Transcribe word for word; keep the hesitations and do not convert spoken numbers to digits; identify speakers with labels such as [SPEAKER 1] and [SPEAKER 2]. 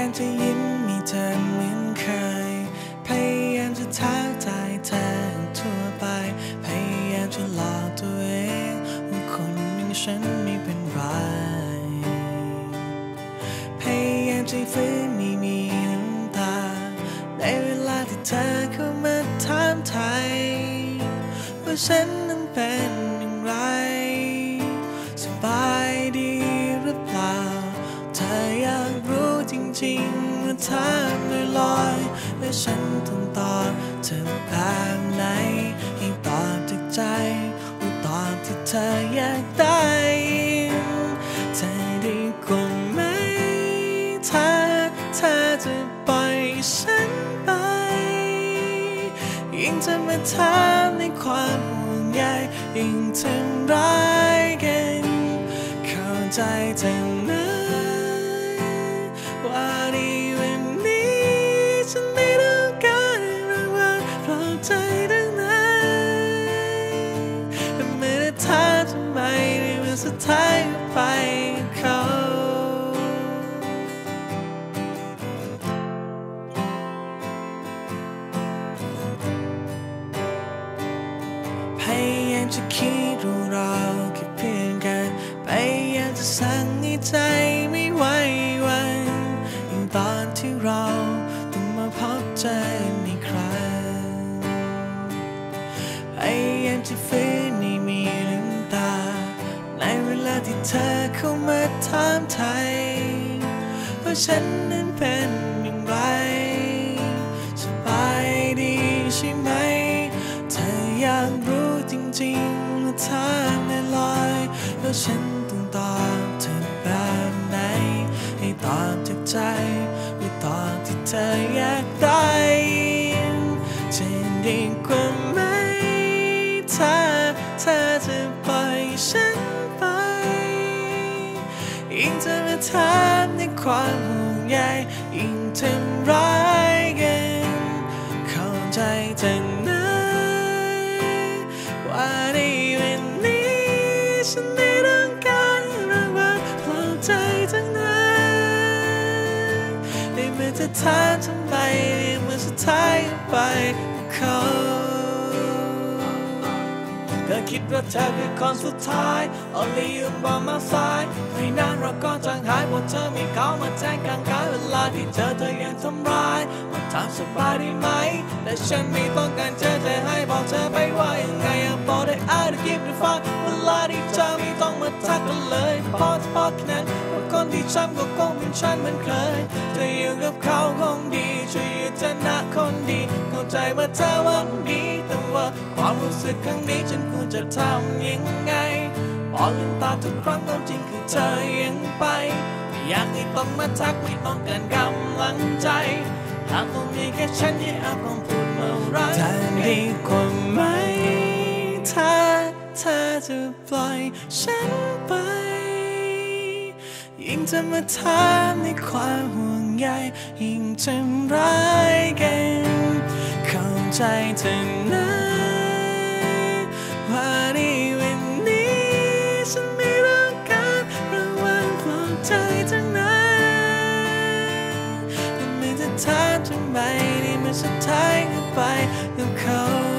[SPEAKER 1] ามจะยิ้มมีเธอเหมือนเคยพยายามจะทักทายเธอทั่วไปพยายามจะหลอกตัวเองว่าคนอย่างฉันไม่เป็นไรพยายามจะฝืนไม่มีน้ำตาในเวลาที่เธอเข้ามาถามไทยว่าฉันนั้นเป็นอย่างไรสบายดีหรือเปล่าเธออยากรู้จริงๆว่าถามลอยๆและฉันต้องตอบเธอแบบไหนให้ตอบจากใจหรือตอบที่เธออยากได้ยินเธอได้กว่าไหมถ้าเธอจะปล่อยฉันไปยิ่งจะมาถามในความห่วงใยยิ่งทำร้ายกันเข้าใจจังนะว่าในวันนี้ฉันไม่ต้องการรางวัลปลอบใจดังนั้นแต่เมื่อถามทำไมในวันสุดท้ายก็ไปเขาพยายามจะคิดรู้เราแค่เพียงกันพยายามจะสั่งให้ใจไม่ไหววันยิ่งตอนที่เราต้องมาพบเจอในครั้งพยายามจะฝืนไม่มีน้ำตาในเวลาที่เธอเข้ามาถามไทยว่าฉันนั้นเป็นอย่างไรสบายดีใช่ไหมเธออยากรู้จริงๆว่าถามลอยๆแล้วฉันต้องตอบเธอแบบไหนให้ตอบจากใจหรือตอบที่เธออยากได้ยินจะดีกว่าไหมถ้าเธอจะปล่อยฉันไปยิ่งจะมาถามในความห่วงใยยิ่งทำร้ายกันเข้าใจจังนะว่าในวันนี้ฉันไม่ต้องการรางวัลปลอบใจทั้งนั้นในเมื่อเธอถามทำไมในเมื่อสุดท้ายก็ไปเขาก็คิดว่าเธอคือคนสุดท้าย Only you by my side ไม่นานเราก็จางหายเพราะเธอมีเขามาแทนกลางกายเวลาที่เจอเธอยังทำร้ายมาถามสบายดีไหมแต่ฉันไม่ต้องการเจอเธอให้บอกเธอไปว่ายังไงอยากบอกได้ I don't give a fuck เวลาที่เธอไม่ต้องมาทักกันเลยพอจะพอแค่นั้นเพราะคนที่ช้ำก็คงเป็นฉันเหมือนเคยเธออยู่กับเขาคงดีช่วยอยู่เธอนะคนดีเข้าใจว่าเธอหวังดีแต่ว่าความรู้สึกครั้งนี้ฉันควรจะทำยังไงพอลืมตาทุกครั้งความจริงคือเธอยังไปไม่อยากให้ต้องมาทักไม่ต้องการกำลังใจหากต้องมีแค่ฉันที่อาจต้องพูดเมื่อไรจะดีกว่าไหมถ้าเธอจะปล่อยฉันไปยิ่งจะมาถามในความห่วงใยยิ่งทำร้ายกันเข้าใจเธอนะว่าในวันนี้ฉันไม่ต้องการรางวัลปลอบใจทั้งนั้นแต่ไม่จะถามทำไมในเมื่อสุดท้ายก็ไปกับเขา